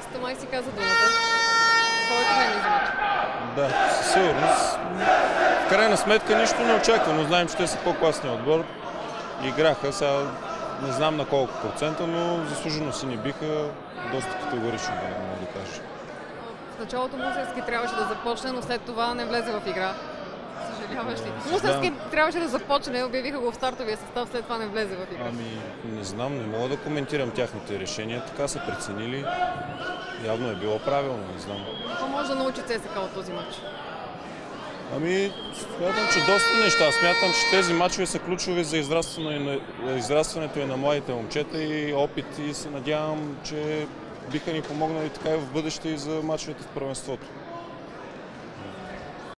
Гостите май си каза думата. Твоето мнение за мача? Да, със сигурност. В крайна сметка нищо не очаквано. Знаем, че те са по-класният отбор. Играха, сега не знам на колко процента, но заслужено си ни биха доста категорично, да мога да кажа. В началото Мусерски трябваше да започне, но след това не влезе в игра. Съжаляваш ли? Мусерски трябваше да започне, обявиха го в стартовия състав, след това не влезе в игра. Не знам, не мога да коментирам тяхните решения. Така са преценили. Явно е било правилно, не знам. Какво може да научи ЦСКА от този матч? Смятам, че доста неща. Смятам, че тези мачове са ключови за израстването и на младите момчета и опит, и се надявам, че биха ни помогнали така и в бъдеще и за мачовете в първенството.